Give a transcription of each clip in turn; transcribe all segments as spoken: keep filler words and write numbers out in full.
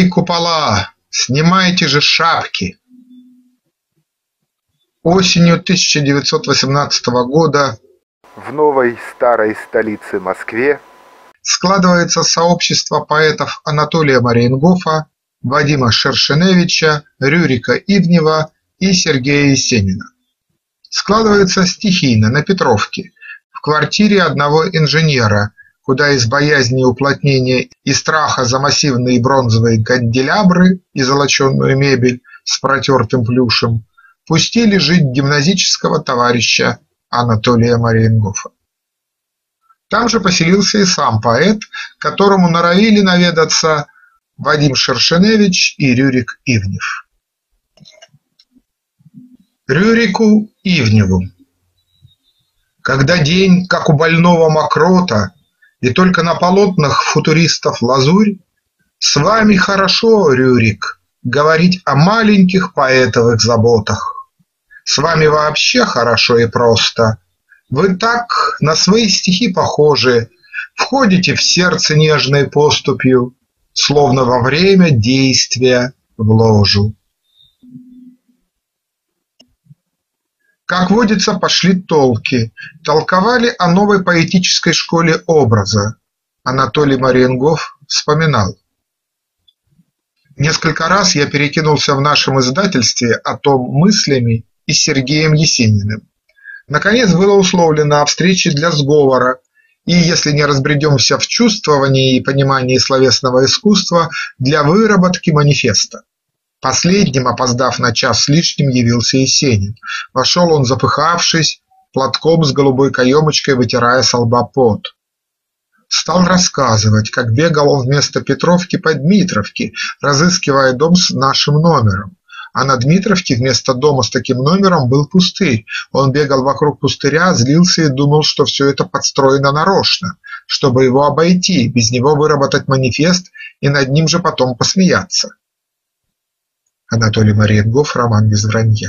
Эй, купола, снимайте же шапки! Осенью тысяча девятьсот восемнадцатого года в новой старой столице Москве складывается сообщество поэтов Анатолия Мариенгофа, Вадима Шершеневича, Рюрика Ивнева и Сергея Есенина. Складывается стихийно на Петровке, в квартире одного инженера, куда из боязни уплотнения и страха за массивные бронзовые канделябры и золоченую мебель с протертым плюшем пустили жить гимназического товарища Анатолия Мариенгофа. Там же поселился и сам поэт, которому норовили наведаться Вадим Шершеневич и Рюрик Ивнев. Рюрику Ивневу. Когда день, как у больного мокрота, и только на полотнах футуристов лазурь, с вами хорошо, Рюрик, говорить о маленьких поэтовых заботах. С вами вообще хорошо и просто. Вы так на свои стихи похожи, входите в сердце нежной поступью, словно во время действия в ложу. Как водится, пошли толки, толковали о новой поэтической школе образа. Анатолий Мариенгоф вспоминал: несколько раз я перекинулся в нашем издательстве о том мыслями и с Сергеем Есениным. Наконец было условлено о встрече для сговора, и, если не разбредемся в чувствовании и понимании словесного искусства, для выработки манифеста. Последним, опоздав на час с лишним, явился Есенин. Вошел он запыхавшись, платком с голубой каемочкой вытирая со лба пот. Стал рассказывать, как бегал он вместо Петровки по Дмитровке, разыскивая дом с нашим номером. А на Дмитровке вместо дома с таким номером был пустырь. Он бегал вокруг пустыря, злился и думал, что все это подстроено нарочно, чтобы его обойти, без него выработать манифест и над ним же потом посмеяться. Анатолий Мариенгоф, роман «Без вранья».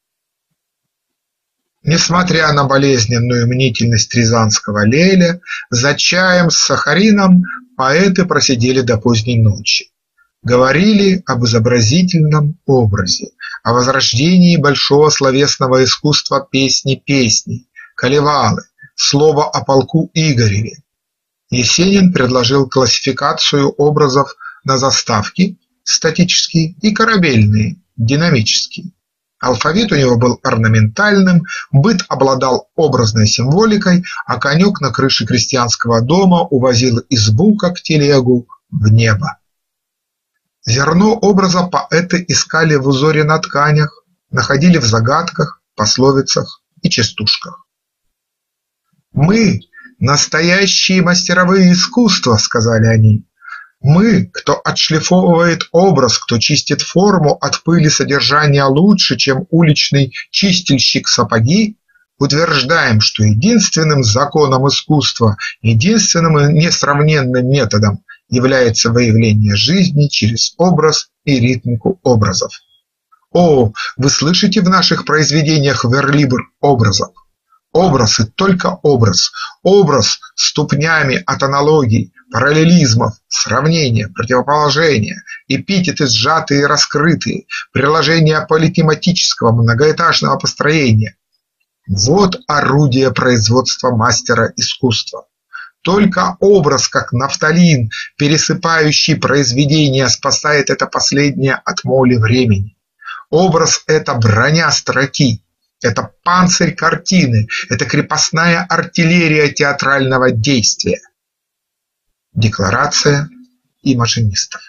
Несмотря на болезненную мнительность рязанского Леля, за чаем с сахарином поэты просидели до поздней ночи. Говорили об изобразительном образе, о возрождении большого словесного искусства песни песней, Калевалы, слова о полку Игореве. Есенин предложил классификацию образов на заставки, статические, и корабельные, динамические. Алфавит у него был орнаментальным, быт обладал образной символикой, а конек на крыше крестьянского дома увозил избу, как телегу, в небо. Зерно образа поэты искали в узоре на тканях, находили в загадках, пословицах и частушках. «Мы – настоящие мастеровые искусства», – сказали они. «Мы, кто отшлифовывает образ, кто чистит форму от пыли содержания лучше, чем уличный чистильщик сапоги, утверждаем, что единственным законом искусства, единственным и несравненным методом является выявление жизни через образ и ритмику образов. О, вы слышите в наших произведениях верлибр образов? Образ и только образ, образ ступнями от аналогий, параллелизмов, сравнения, противоположения, эпитеты сжатые и раскрытые, приложения политематического многоэтажного построения. Вот орудие производства мастера искусства. Только образ, как нафталин, пересыпающий произведение, спасает это последнее от моли времени. Образ – это броня строки, это панцирь картины, это крепостная артиллерия театрального действия. Декларация имажинистов.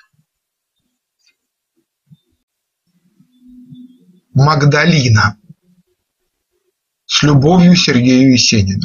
Магдалина. С любовью, Сергею Есенину.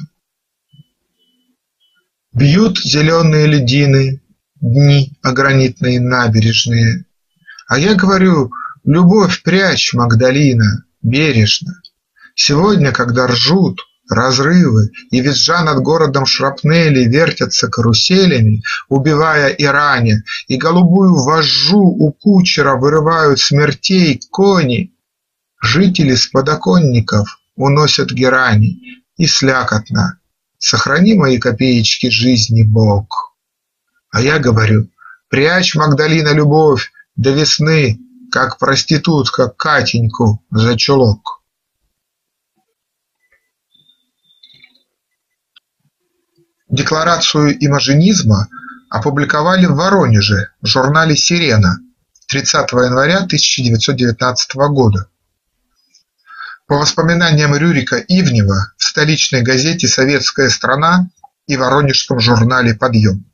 Бьют зеленые льдины, дни о гранитные набережные. А я говорю: любовь прячь, Магдалина, бережно. Сегодня, когда ржут разрывы и визжа над городом шрапнели вертятся каруселями, убивая и раня, и голубую вожжу у кучера вырывают смертей кони, жители с подоконников уносят герани, и слякотно: сохрани мои копеечки жизни, Бог. А я говорю: прячь, Магдалина, любовь, до весны, как проститутка Катеньку за чулок. Декларацию имажинизма опубликовали в Воронеже в журнале «Сирена» тридцатого января тысяча девятьсот девятнадцатого года. По воспоминаниям Рюрика Ивнева в столичной газете «Советская страна» и воронежском журнале «Подъем».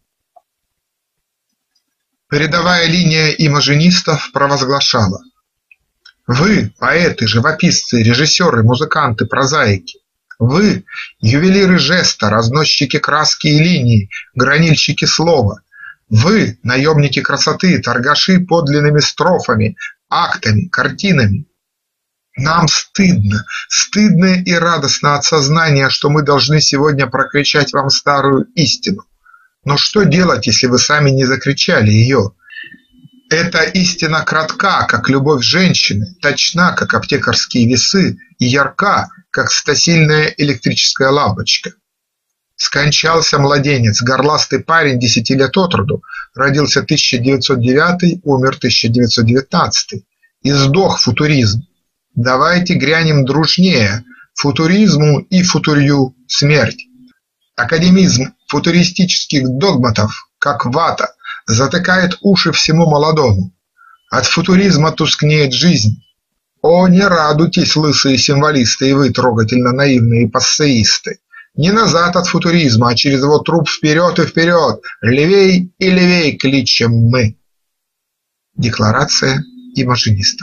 Передовая линия имажинистов провозглашала: «Вы, поэты, живописцы, режиссеры, музыканты, прозаики, вы, ювелиры жеста, разносчики краски и линии, гранильщики слова, вы, наемники красоты, торгаши подлинными строфами, актами, картинами. Нам стыдно, стыдно и радостно от сознания, что мы должны сегодня прокричать вам старую истину. Но что делать, если вы сами не закричали ее? Эта истина кратка, как любовь женщины, точна, как аптекарские весы, и ярка, как стасильная электрическая лампочка. Скончался младенец, горластый парень десяти лет от роду, родился тысяча девятьсот девятый, умер тысяча девятьсот девятнадцатый, и сдох футуризм. Давайте грянем дружнее, футуризму и футурью смерть. Академизм футуристических догматов, как вата, затыкает уши всему молодому. От футуризма тускнеет жизнь. О, не радуйтесь, лысые символисты и вы, трогательно наивные пассеисты. Не назад от футуризма, а через его труп вперед и вперед, левей и левей кличем мы. Декларация имажинистов.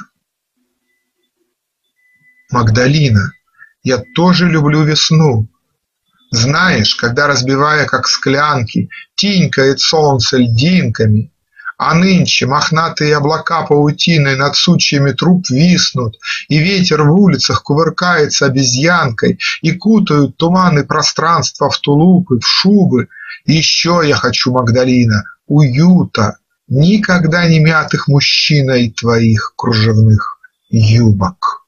Магдалина, я тоже люблю весну. Знаешь, когда, разбивая как склянки, тинькает солнце льдинками, а нынче мохнатые облака паутиной над сучьями труб виснут, и ветер в улицах кувыркается обезьянкой, и кутают туманы пространства в тулупы, в шубы. Еще я хочу, Магдалина, уюта, никогда не мятых мужчиной твоих кружевных юбок.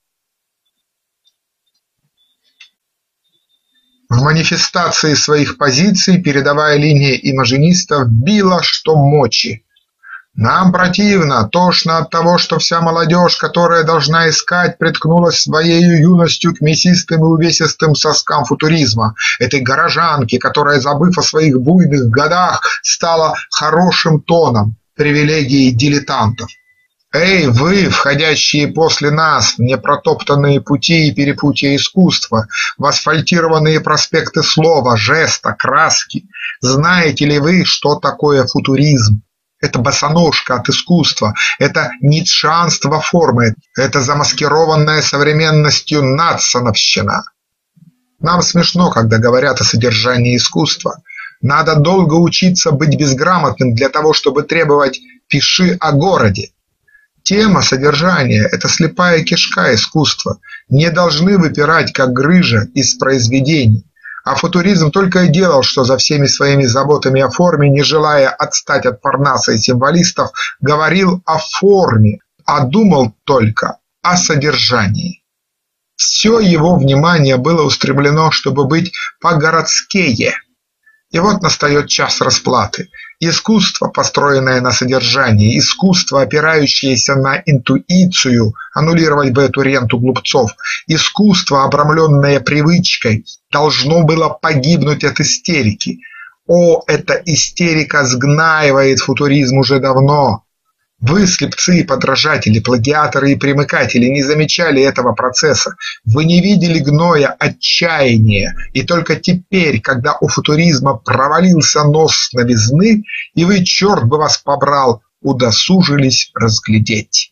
В манифестации своих позиций передовая линия имажинистов била что мочи. Нам противно, тошно от того, что вся молодежь, которая должна искать, приткнулась своей юностью к мясистым и увесистым соскам футуризма, этой горожанке, которая, забыв о своих буйных годах, стала хорошим тоном, привилегией дилетантов. Эй, вы, входящие после нас в непротоптанные пути и перепутья искусства, в асфальтированные проспекты слова, жеста, краски, знаете ли вы, что такое футуризм? Это босоножка от искусства, это ницшеанство формы, это замаскированная современностью надсоновщина. Нам смешно, когда говорят о содержании искусства. Надо долго учиться быть безграмотным для того, чтобы требовать «пиши о городе». Тема содержания – это слепая кишка искусства, не должны выпирать, как грыжа, из произведений. А футуризм только и делал, что за всеми своими заботами о форме, не желая отстать от Парнаса и символистов, говорил о форме, а думал только о содержании. Все его внимание было устремлено, чтобы быть по-городские. И вот настает час расплаты. Искусство, построенное на содержании, искусство, опирающееся на интуицию, аннулировать бы эту ренту глупцов, искусство, обрамленное привычкой, должно было погибнуть от истерики. О, эта истерика сгнаивает футуризм уже давно. Вы, слепцы и подражатели, плагиаторы и примыкатели, не замечали этого процесса. Вы не видели гноя отчаяния, и только теперь, когда у футуризма провалился нос новизны, и вы, черт бы вас побрал, удосужились разглядеть.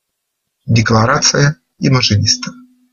Декларация имажинистов.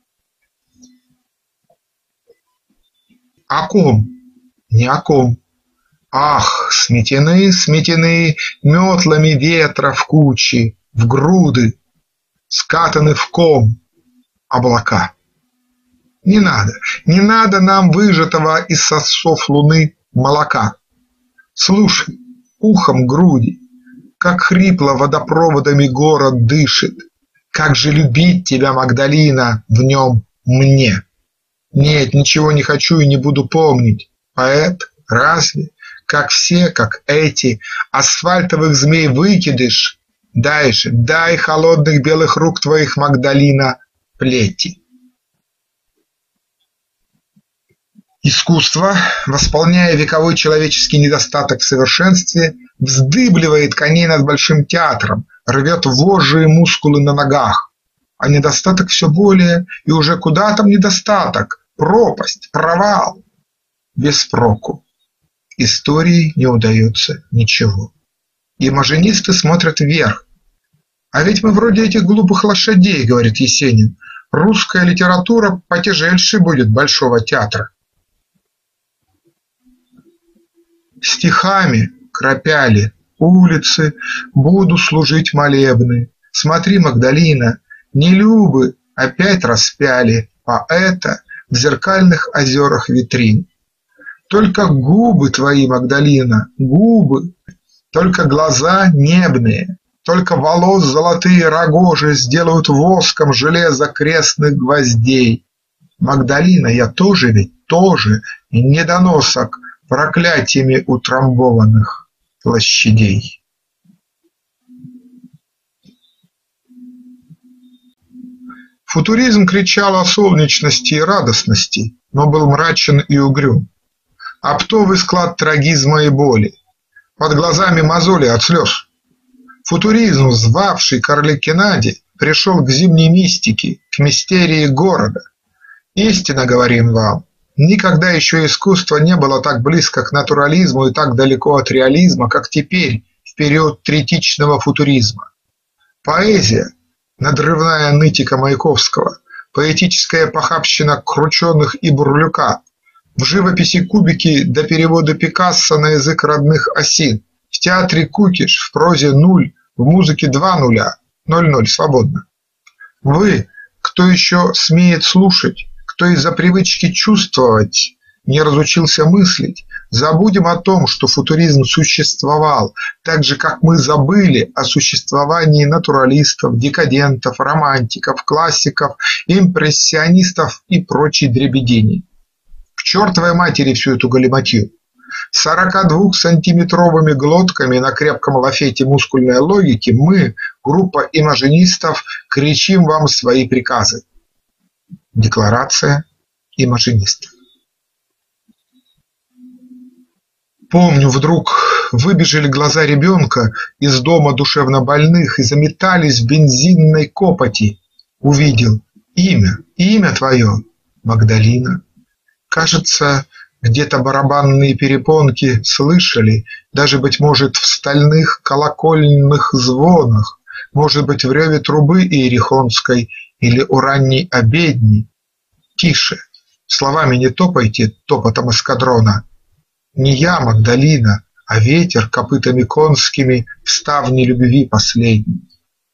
О ком? Не о ком. Ах, сметены, сметены метлами ветра в кучи, в груды, скатаны в ком облака. Не надо, не надо нам выжатого из сосов луны молока. Слушай, ухом груди, как хрипло водопроводами город дышит, как же любить тебя, Магдалина, в нем мне. Нет, ничего не хочу и не буду помнить. Поэт, разве? Как все, как эти, асфальтовых змей выкидыш, Дай же, дай холодных белых рук твоих, Магдалина, плети. Искусство, восполняя вековой человеческий недостаток в совершенстве, вздыбливает коней над Большим театром, рвет вожжи и мускулы на ногах. А недостаток все более, и уже куда там недостаток, пропасть, провал. Без проку. Истории не удается ничего. Имажинисты смотрят вверх. А ведь мы вроде этих глупых лошадей, говорит Есенин. Русская литература потяжельше будет Большого театра. Стихами кропяли улицы, буду служить молебны. Смотри, Магдалина, не любы опять распяли поэта в зеркальных озерах витрин. Только губы твои, Магдалина, губы, только глаза небные, только волос золотые рогожи сделают воском железо крестных гвоздей. Магдалина, я тоже ведь, тоже недоносок проклятиями утрамбованных площадей. Футуризм кричал о солнечности и радостности, но был мрачен и угрюм. Оптовый склад трагизма и боли, под глазами мозоли от слез. Футуризм, звавший к Орликинаде, пришел к зимней мистике, к мистерии города. Истинно говорим вам, никогда еще искусство не было так близко к натурализму и так далеко от реализма, как теперь, в период третичного футуризма. Поэзия, надрывная нытика Маяковского, поэтическая похабщина Крученых и Бурлюка, в живописи кубики до перевода Пикассо на язык родных осин, в театре кукиш, в прозе нуль, в музыке два нуля, ноль-ноль свободно. Вы, кто еще смеет слушать, кто из-за привычки чувствовать не разучился мыслить, забудем о том, что футуризм существовал, так же, как мы забыли о существовании натуралистов, декадентов, романтиков, классиков, импрессионистов и прочей дребедени. К чертовой матери всю эту галиматью. сорокадвухсантиметровыми глотками на крепком лафете мускульной логики мы, группа имажинистов, кричим вам свои приказы. Декларация имажинистов. Помню, вдруг выбежали глаза ребенка из дома душевнобольных и заметались в бензинной копоти. Увидел имя, имя твое, Магдалина. Кажется, где-то барабанные перепонки слышали, даже, быть может, в стальных колокольных звонах, может быть, в реве трубы иерихонской или у ранней обедни. Тише, словами не топайте топотом эскадрона. Не я, Магдалина, а ветер копытами конскими в ставни любви последней.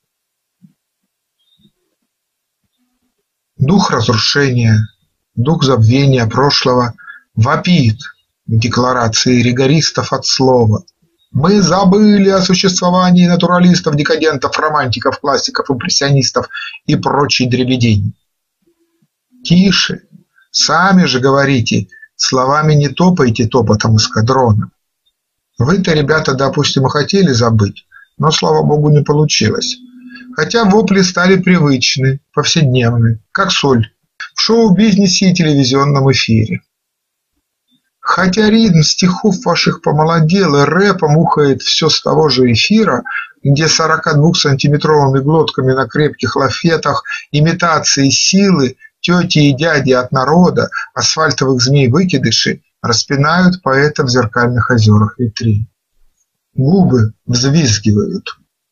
Дух разрушения, дух забвения прошлого вопит в декларации ригористов от слова. Мы забыли о существовании натуралистов, декадентов, романтиков, классиков, импрессионистов и прочей дребедени. Тише, сами же говорите, словами не топайте топотом эскадрона. Вы-то, ребята, допустим, хотели забыть, но, слава богу, не получилось. Хотя вопли стали привычны, повседневны, как соль, в шоу-бизнесе и телевизионном эфире. Хотя ритм стихов ваших помолодел и рэпом ухает все с того же эфира, где сорокадвухсантиметровыми глотками на крепких лафетах имитации силы тети и дяди от народа, асфальтовых змей-выкидыши распинают поэта в зеркальных озерах витрин. Губы взвизгивают.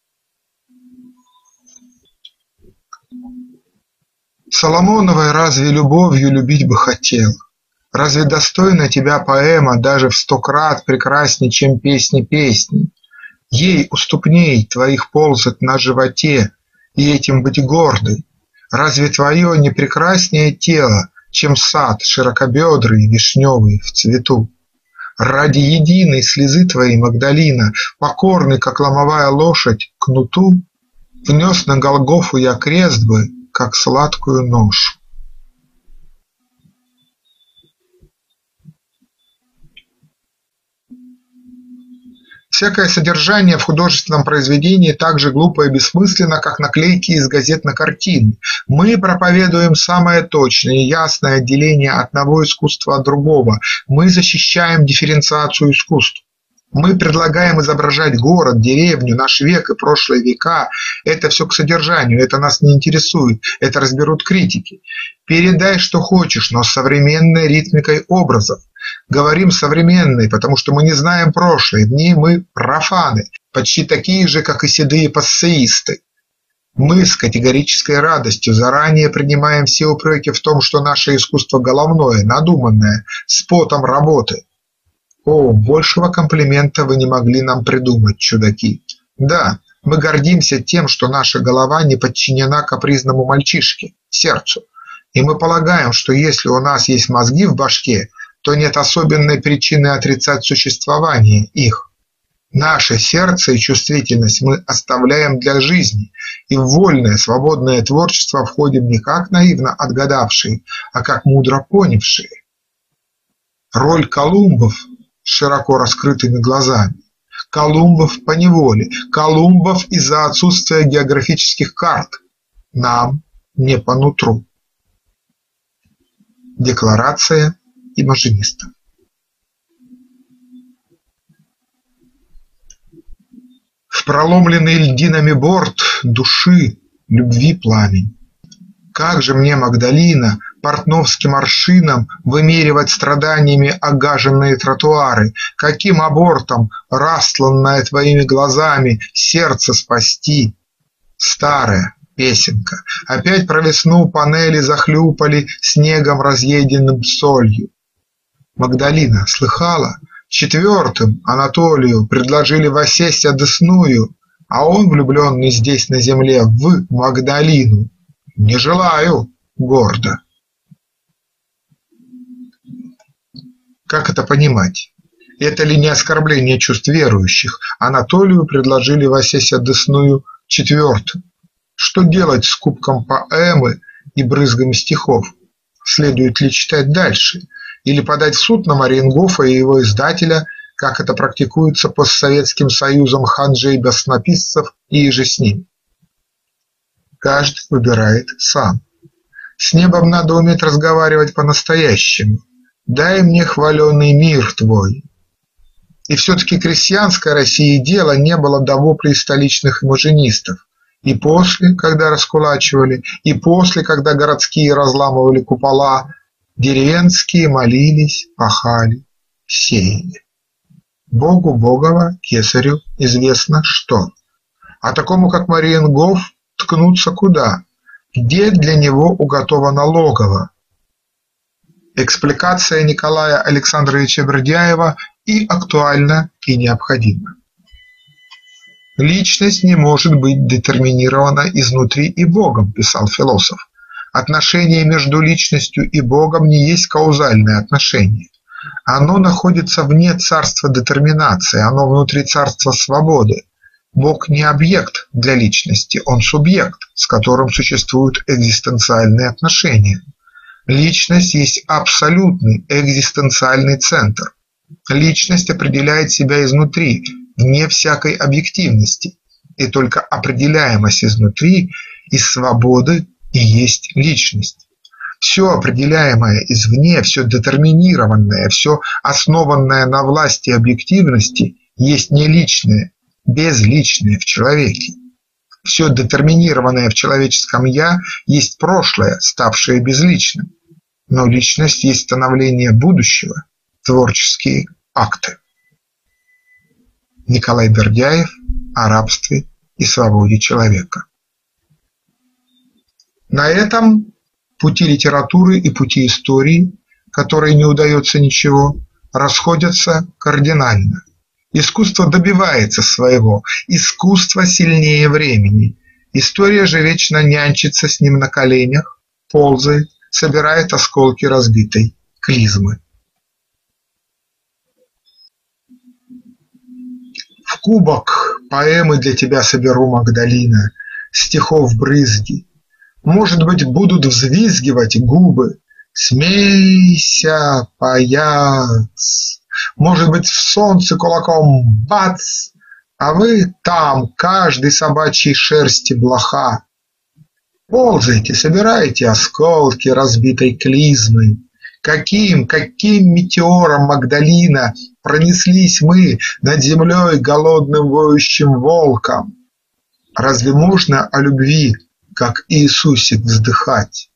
Соломоновой разве любовью любить бы хотел? Разве достойна тебя поэма даже в сто крат прекрасней, чем песни песни? Ей уступней твоих ползать на животе и этим быть гордой. Разве твое не прекраснее тело, чем сад широкобедрый вишневый в цвету? Ради единой слезы твоей, Магдалина, покорный, как ломовая лошадь, кнуту, внес на Голгофу я крест бы, как сладкую ношу. Всякое содержание в художественном произведении так же глупо и бессмысленно, как наклейки из газет на картины. Мы проповедуем самое точное и ясное отделение одного искусства от другого. Мы защищаем дифференциацию искусств. Мы предлагаем изображать город, деревню, наш век и прошлые века. Это все к содержанию, это нас не интересует, это разберут критики. Передай, что хочешь, но с современной ритмикой образов. Говорим современной, потому что мы не знаем прошлое, в ней мы профаны, почти такие же, как и седые пассеисты. Мы с категорической радостью заранее принимаем все упреки в том, что наше искусство головное, надуманное, с потом работы. О, большего комплимента вы не могли нам придумать, чудаки. Да, мы гордимся тем, что наша голова не подчинена капризному мальчишке, сердцу. И мы полагаем, что если у нас есть мозги в башке, то нет особенной причины отрицать существование их. Наше сердце и чувствительность мы оставляем для жизни, и в вольное, свободное творчество входим не как наивно отгадавшие, а как мудро понявшие. Роль Колумбов с широко раскрытыми глазами, Колумбов по неволе, Колумбов из-за отсутствия географических карт, нам не по нутру. Декларация имажиниста. В проломленный льдинами борт души любви пламень. Как же мне, Магдалина, портновским аршином вымеривать страданиями огаженные тротуары, каким абортом, растланное твоими глазами, сердце спасти? Старая песенка. Опять про весну панели захлюпали снегом разъеденным солью. Магдалина, слыхала? Четвертым Анатолию предложили воссесть одесную, а он, влюбленный здесь на земле, в Магдалину. Не желаю, гордо. Как это понимать? Это ли не оскорбление чувств верующих? Анатолию предложили воссесть одесную четвертым. Что делать с кубком поэмы и брызгами стихов? Следует ли читать дальше? Или подать в суд на Мариенгофа и его издателя, как это практикуется постсоветским союзом ханжей баснописцев и иже с ним? Каждый выбирает сам. С небом надо уметь разговаривать по-настоящему. Дай мне хваленый мир твой. И все-таки крестьянской России дела не было до воплей столичных имажинистов. И после, когда раскулачивали, и после, когда городские разламывали купола, деревенские молились, пахали, сеяли. Богу Богова, кесарю известно что. А такому, как Мариенгоф, ткнуться куда? Где для него уготовано логово? Экспликация Николая Александровича Бердяева и актуальна, и необходима. «Личность не может быть детерминирована изнутри и Богом», – писал философ. Отношение между личностью и Богом не есть каузальное отношение. Оно находится вне царства детерминации, оно внутри царства свободы. Бог не объект для личности, он субъект, с которым существуют экзистенциальные отношения. Личность есть абсолютный экзистенциальный центр. Личность определяет себя изнутри, вне всякой объективности, и только определяемость изнутри, из свободы и есть личность. Все определяемое извне, все детерминированное, все основанное на власти объективности есть не личное, безличное в человеке. Все детерминированное в человеческом «я» есть прошлое, ставшее безличным. Но личность есть становление будущего, творческие акты. Николай Бердяев о рабстве и свободе человека. На этом пути литературы и пути истории, которой не удается ничего, расходятся кардинально. Искусство добивается своего, искусство сильнее времени. История же вечно нянчится с ним на коленях, ползает, собирает осколки разбитой клизмы. В кубок поэмы для тебя соберу, Магдалина, стихов брызги. Может быть, будут взвизгивать губы. Смейся, паяц, может быть, в солнце кулаком бац, а вы там, каждой собачьей шерсти блоха. Ползайте, собирайте осколки разбитой клизмы. Каким, каким метеором, Магдалина, пронеслись мы над землей голодным воющим волком? Разве можно о любви, как Иисусик, вздыхать?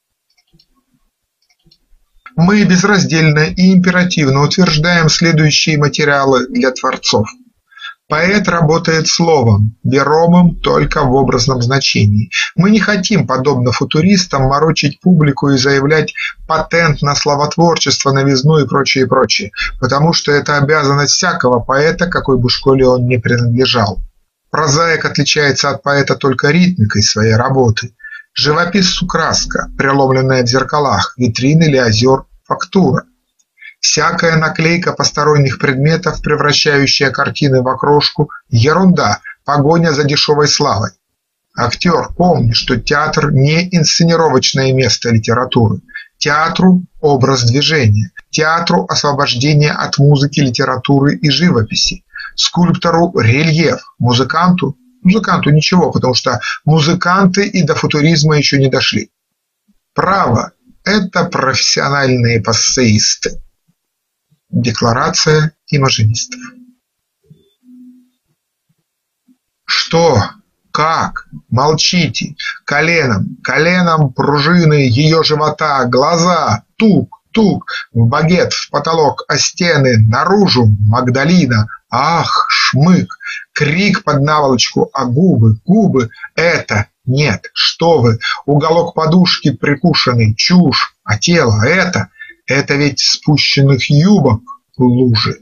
Мы безраздельно и императивно утверждаем следующие материалы для творцов. Поэт работает словом, веромым только в образном значении. Мы не хотим, подобно футуристам, морочить публику и заявлять патент на словотворчество, новизну и прочее, прочее, потому что это обязанность всякого поэта, какой бы школе он ни принадлежал. Прозаик отличается от поэта только ритмикой своей работы. Живописцу краска, преломленная в зеркалах, витрин или озер, фактура. Всякая наклейка посторонних предметов, превращающая картины в окрошку – ерунда, погоня за дешевой славой. Актер, помни, что театр не инсценировочное место литературы. Театру – образ движения, театру – освобождение от музыки, литературы и живописи, скульптору – рельеф, музыканту – музыканту ничего, потому что музыканты и до футуризма еще не дошли. Право – это профессиональные пассеисты. Декларация имажинистов. Что? Как? Молчите! Коленом, коленом пружины ее живота, глаза, тук, тук, в багет, в потолок, о стены, наружу, Магдалина, ах, шмык, крик под наволочку, а губы, губы, это, нет, что вы, уголок подушки прикушенный, чушь, а тело, это, это ведь спущенных юбок лужи.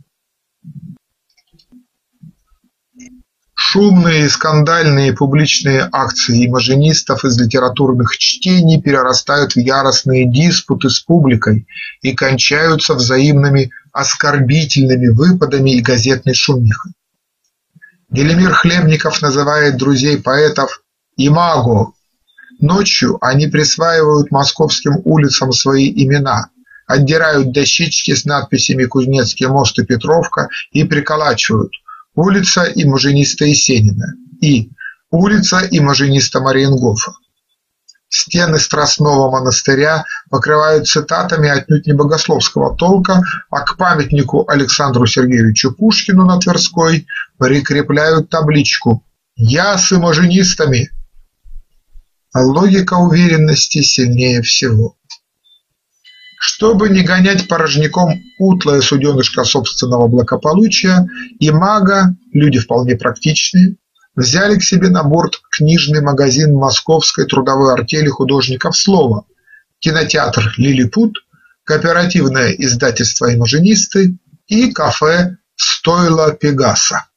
Шумные и скандальные публичные акции имажинистов из литературных чтений перерастают в яростные диспуты с публикой и кончаются взаимными оскорбительными выпадами и газетной шумихой. Велимир Хлебников называет друзей поэтов «имаго». Ночью они присваивают московским улицам свои имена, отдирают дощечки с надписями «Кузнецкий мост» и «Петровка» и приколачивают «Улица имажиниста Есенина» и «Улица имажиниста Мариенгофа». Стены Страстного монастыря покрывают цитатами отнюдь не богословского толка, а к памятнику Александру Сергеевичу Пушкину на Тверской прикрепляют табличку «Я с имажинистами». А логика уверенности сильнее всего. Чтобы не гонять порожняком утлое суденышко собственного благополучия, имаго, люди вполне практичные, взяли к себе на борт книжный магазин Московской трудовой артели художников слова, кинотеатр «Лилипут», кооперативное издательство «Имажинисты» и кафе «Стойло Пегаса».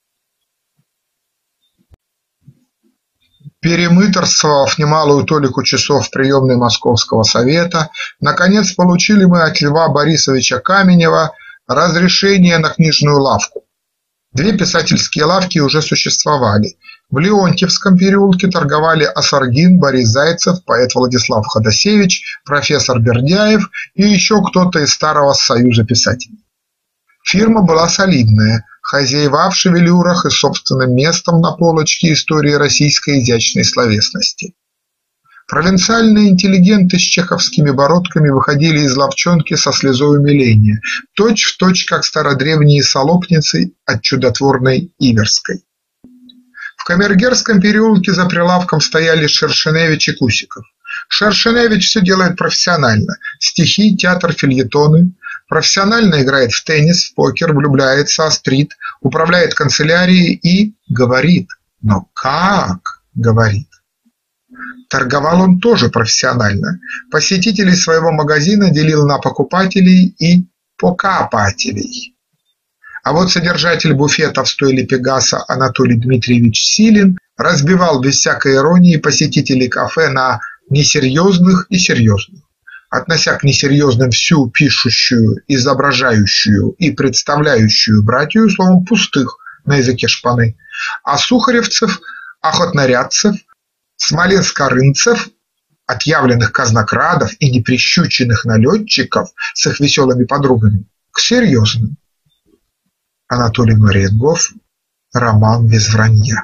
Перемыторствовав немалую толику часов в приемной Московского совета, наконец получили мы от Льва Борисовича Каменева разрешение на книжную лавку. Две писательские лавки уже существовали. В Леонтьевском переулке торговали Осаргин, Борис Зайцев, поэт Владислав Ходосевич, профессор Бердяев и еще кто-то из старого союза писателей. Фирма была солидная, хозяева в шевелюрах и собственным местом на полочке истории российской изящной словесности. Провинциальные интеллигенты с чеховскими бородками выходили из лавчонки со слезой умиления, точь-в-точь, как стародревние солопницы от чудотворной Иверской. В Камергерском переулке за прилавком стояли Шершеневич и Кусиков. Шершеневич все делает профессионально – стихи, театр, фельетоны. Профессионально играет в теннис, в покер, влюбляется, острит, управляет канцелярией и говорит. Но как говорит? Торговал он тоже профессионально. Посетителей своего магазина делил на покупателей и покупателей. А вот содержатель буфета в стойле Пегаса Анатолий Дмитриевич Силин разбивал без всякой иронии посетителей кафе на несерьезных и серьезных, относя к несерьезным всю пишущую, изображающую и представляющую братью, словом, пустых на языке шпаны, а сухаревцев, охотнорядцев, смоленско-рынцев, отъявленных казнокрадов и неприщученных налетчиков с их веселыми подругами к серьезным. Анатолий Мариенгоф. Роман без вранья.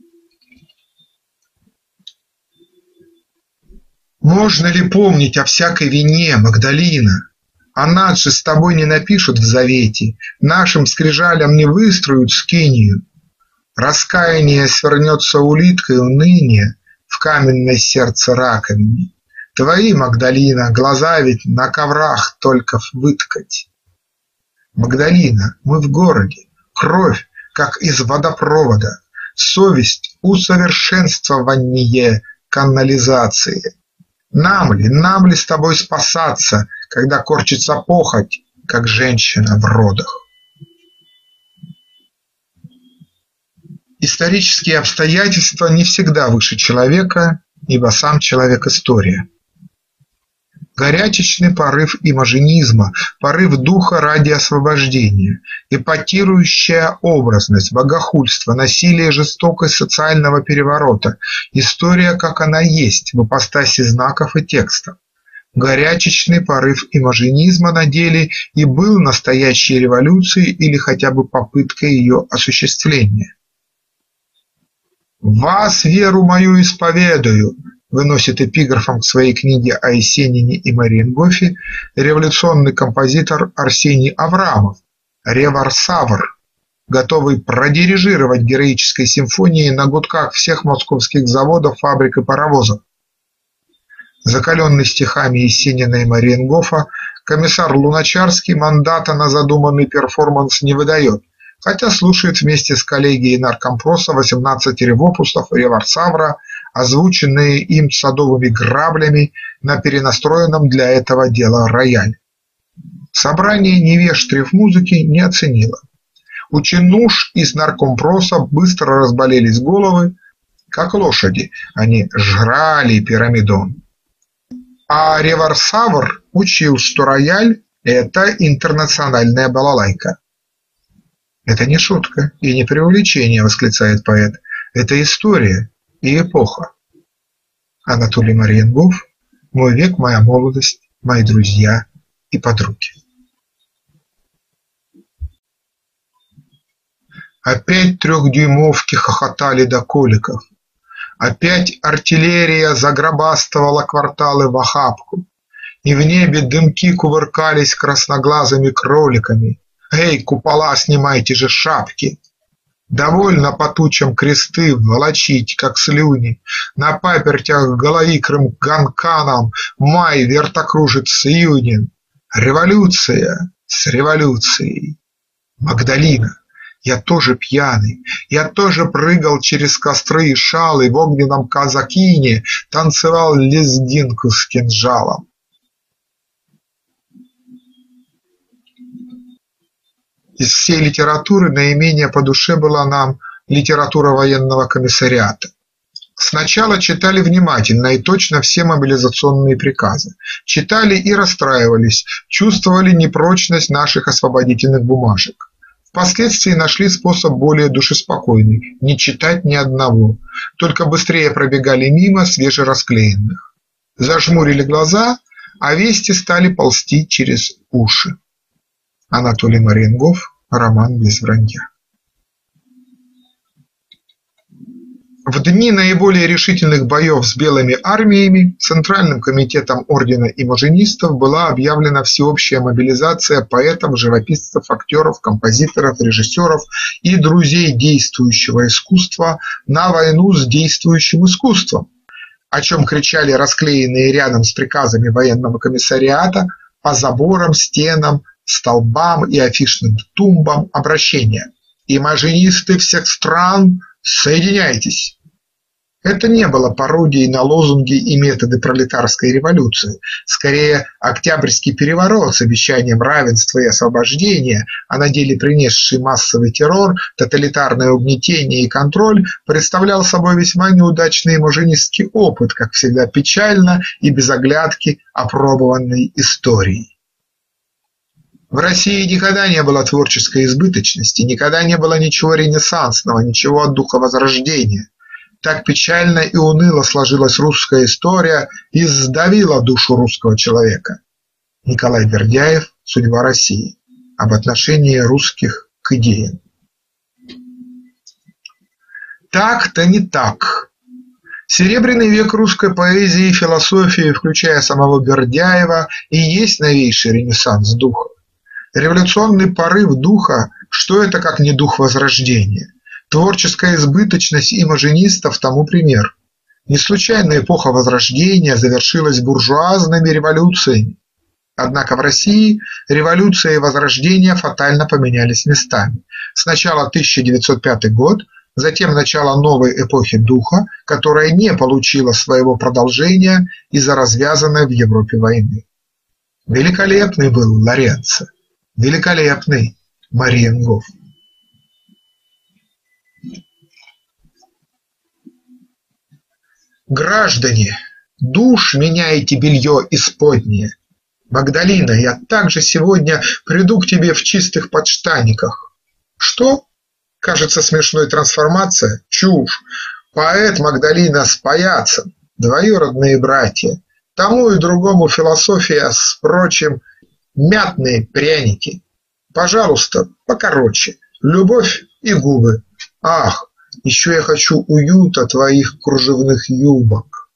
Можно ли помнить о всякой вине, Магдалина? А нас же с тобой не напишут в завете, нашим скрижалям не выстроят скинию. Раскаяние свернется улиткой уныния в каменное сердце раковине. Твои, Магдалина, глаза ведь на коврах только выткать. Магдалина, мы в городе, кровь, как из водопровода, совесть усовершенствование канализации. Нам ли, нам ли с тобой спасаться, когда корчится похоть, как женщина в родах? Исторические обстоятельства не всегда выше человека, ибо сам человек – история. Горячечный порыв имажинизма, порыв духа ради освобождения, эпатирующая образность, богохульство, насилие, жестокость социального переворота, история, как она есть, в ипостаси знаков и текстов. Горячечный порыв имажинизма на деле и был настоящей революцией или хотя бы попыткой ее осуществления. «Вас, веру мою, исповедую», выносит эпиграфом к своей книге о Есенине и Мариенгофе революционный композитор Арсений Аврамов, реварсавр, готовый продирижировать героической симфонией на гудках всех московских заводов, фабрик и паровозов. Закаленный стихами Есенина и Мариенгофа, комиссар Луначарский мандата на задуманный перформанс не выдает, хотя слушает вместе с коллегией наркомпроса восемнадцать ревопустов реварсавра, озвученные им садовыми граблями на перенастроенном для этого дела рояле. Собрание невежд рифмузыки не оценило. У чинуш из наркомпроса быстро разболелись головы, как лошади, они жрали пирамидон. А реварсавр учил, что рояль – это интернациональная балалайка. «Это не шутка и не преувеличение», – восклицает поэт, – «это история и эпоха». Анатолий Мариенгоф. Мой век, моя молодость, мои друзья и подруги. Опять трехдюймовки хохотали до коликов. Опять артиллерия загробастывала кварталы в охапку, и в небе дымки кувыркались красноглазыми кроликами. «Эй, купола, снимайте же шапки!» Довольно по тучам кресты волочить, как слюни, на папертях головикрым ганканом май вертокружится июнин. Революция с революцией. Магдалина, я тоже пьяный, я тоже прыгал через костры и шалы, в огненном казакине танцевал лезгинку с кинжалом. Из всей литературы наименее по душе была нам литература военного комиссариата. Сначала читали внимательно и точно все мобилизационные приказы. Читали и расстраивались, чувствовали непрочность наших освободительных бумажек. Впоследствии нашли способ более душеспокойный – не читать ни одного, только быстрее пробегали мимо свежерасклеенных. Зажмурили глаза, а вести стали ползти через уши. Анатолий Мариенгоф. Роман без вранья. В дни наиболее решительных боев с белыми армиями Центральным комитетом ордена имажинистов была объявлена всеобщая мобилизация поэтов, живописцев, актеров, композиторов, режиссеров и друзей действующего искусства на войну с действующим искусством, о чем кричали расклеенные рядом с приказами военного комиссариата по заборам, стенам, столбам и афишным тумбам обращения: «Имажинисты всех стран, соединяйтесь!» Это не было пародией на лозунги и методы пролетарской революции, скорее октябрьский переворот с обещанием равенства и освобождения, а на деле принесший массовый террор, тоталитарное угнетение и контроль, представлял собой весьма неудачный имажинистский опыт, как всегда печально и без оглядки опробованной историей. В России никогда не было творческой избыточности, никогда не было ничего ренессансного, ничего от духа возрождения. Так печально и уныло сложилась русская история и сдавила душу русского человека. Николай Бердяев. Судьба России. об отношении русских к идеям. Так-то не так. Серебряный век русской поэзии и философии, включая самого Бердяева, и есть новейший ренессанс духа. Революционный порыв духа – что это как не дух возрождения? Творческая избыточность имажинистов тому пример. Не случайно эпоха Возрождения завершилась буржуазными революциями. Однако в России революция и возрождение фатально поменялись местами. Сначала тысяча девятьсот пятый год, затем начало новой эпохи духа, которая не получила своего продолжения из-за развязанной в Европе войны. Великолепный был Лоренцо, великолепный Мариенгоф. Граждане, душ меняете белье исподнее. Магдалина, я также сегодня приду к тебе в чистых подштаниках. Что? Кажется, смешной трансформация? Чушь. Поэт Магдалина с паяцем, двоюродные братья. Тому и другому философия, с прочим, мятные пряники. Пожалуйста, покороче. Любовь и губы. Ах, еще я хочу уюта твоих кружевных юбок.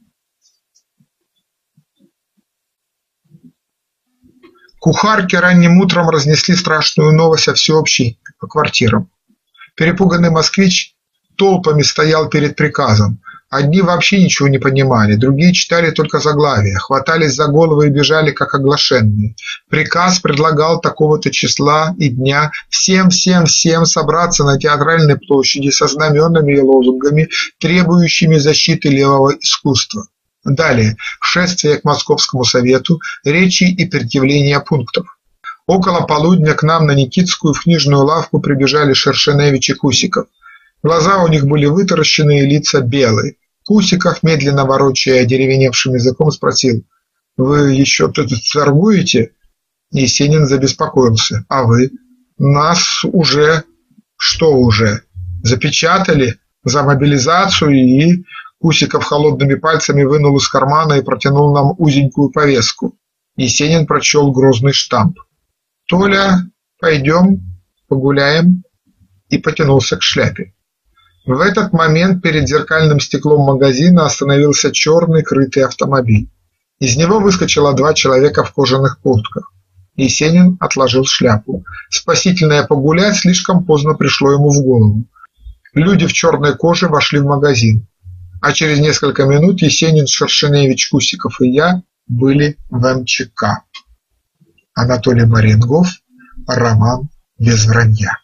Кухарки ранним утром разнесли страшную новость о всеобщей по квартирам. Перепуганный москвич толпами стоял перед приказом. Одни вообще ничего не понимали, другие читали только заглавия, хватались за головы и бежали, как оглашенные. Приказ предлагал такого-то числа и дня всем-всем-всем собраться на Театральной площади со знаменами и лозунгами, требующими защиты левого искусства. Далее шествие к Московскому совету, речи и предъявления пунктов. Около полудня к нам на Никитскую в книжную лавку прибежали Шершеневич и Кусиков. Глаза у них были вытаращены и лица белые. Кусиков, медленно ворочая одеревеневшим языком, спросил: «Вы еще тут торгуете?» Есенин забеспокоился: «А вы?» «Нас уже...» «Что уже?» «Запечатали за мобилизацию и...» Кусиков холодными пальцами вынул из кармана и протянул нам узенькую повестку. Есенин прочел грозный штамп. «Толя, пойдем, погуляем», и потянулся к шляпе. В этот момент перед зеркальным стеклом магазина остановился черный крытый автомобиль. Из него выскочило два человека в кожаных куртках. Есенин отложил шляпу. Спасительное погулять слишком поздно пришло ему в голову. Люди в черной коже вошли в магазин. А через несколько минут Есенин, Шершеневич, Кусиков и я были в эм че ка. Анатолий Мариенгоф. Роман без вранья.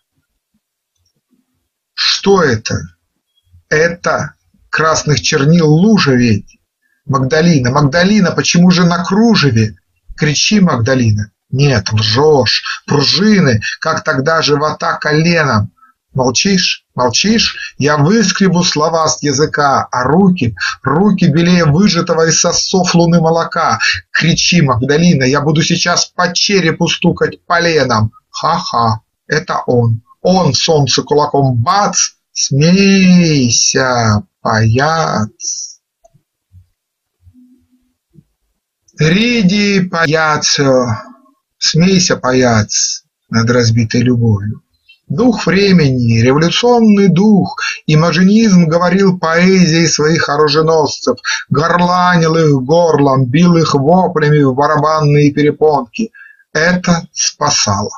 Что это? Это красных чернил лужа ведь. Магдалина, Магдалина, почему же на кружеве? Кричи, Магдалина. Нет, лжешь. Пружины, как тогда живота коленом. Молчишь? Молчишь? Я выскребу слова с языка, а руки, руки белее выжатого из сосов луны молока. Кричи, Магдалина, я буду сейчас по черепу стукать поленом. Ха-ха, это он. Он солнце кулаком бац, смейся, паяц. Риди, паяцо, смейся, паяц, над разбитой любовью. Дух времени, революционный дух, имажинизм говорил поэзией своих оруженосцев, горланил их горлом, бил их воплями в барабанные перепонки. Это спасало.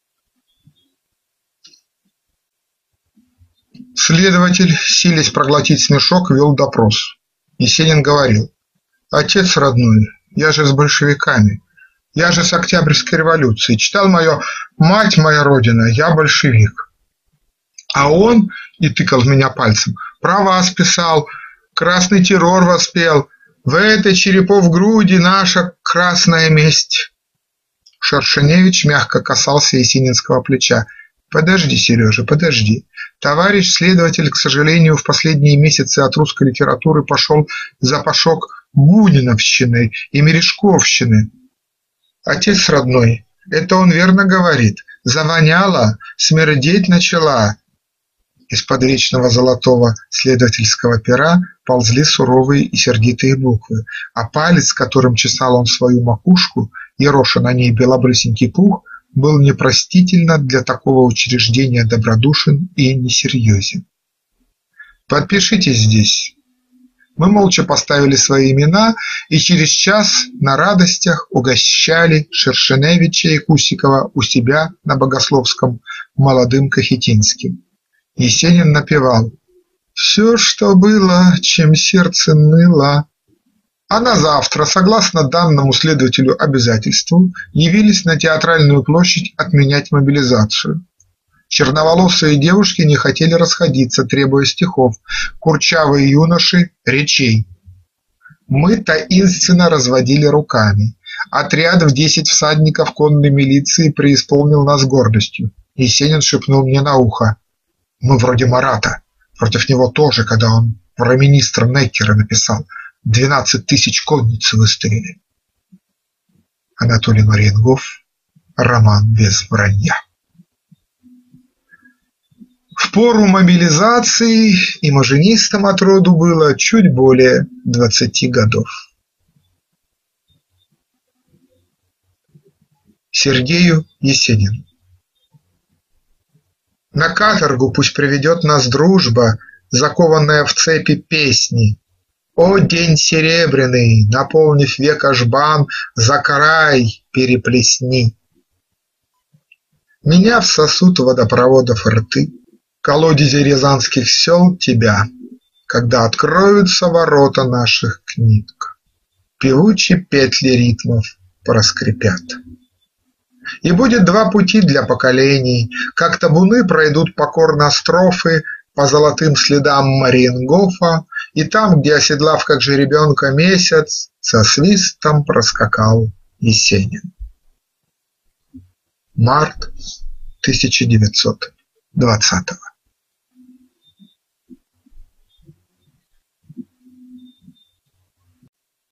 Следователь, силясь проглотить смешок, вел допрос. Есенин говорил: «Отец родной, я же с большевиками, я же с Октябрьской революции, читал мое «Мать моя Родина», я большевик». А он, и тыкал в меня пальцем, про вас писал, красный террор воспел, в этой черепов груди наша красная месть. Шершеневич мягко касался Есенинского плеча. Подожди, Сережа, подожди. Товарищ следователь, к сожалению, в последние месяцы от русской литературы пошел запашок бuniновщины и мережковщины. Отец родной, это он верно говорит. Завоняло, смердеть начала. Из-под вечного золотого следовательского пера ползли суровые и сердитые буквы, а палец, которым чесал он свою макушку, ероша на ней белобрысенький пух, был непростительно для такого учреждения добродушен и несерьезен. «Подпишитесь здесь». Мы молча поставили свои имена и через час на радостях угощали Шершеневича и Кусикова у себя на Богословском молодым Кахетинским. Есенин напевал: «Все, что было, чем сердце ныло». А на завтра, согласно данному следователю обязательству, явились на Театральную площадь отменять мобилизацию. Черноволосые девушки не хотели расходиться, требуя стихов, курчавые юноши – речей. Мы таинственно разводили руками. Отряд в десять всадников конной милиции преисполнил нас гордостью. Есенин шепнул мне на ухо: «Мы вроде Марата, против него тоже, когда он про министра Неккера написал, двенадцать тысяч конницы выставили». Анатолий Мариенгоф. Роман без вранья. В пору мобилизации имажинистам от роду было чуть более двадцати годов. Сергею Есенину. На каторгу пусть приведет нас дружба, закованная в цепи песни. О, день серебряный, наполнив века жбан, за край переплесни. Меня всосут водопроводов рты, колодези рязанских сел тебя, когда откроются ворота наших книг, певучие петли ритмов проскрипят. И будет два пути для поколений, как табуны пройдут покорно строфы по золотым следам Мариенгофа, и там, где, оседлав как жеребенка месяц, со свистом проскакал Есенин. Март тысяча девятьсот двадцатого.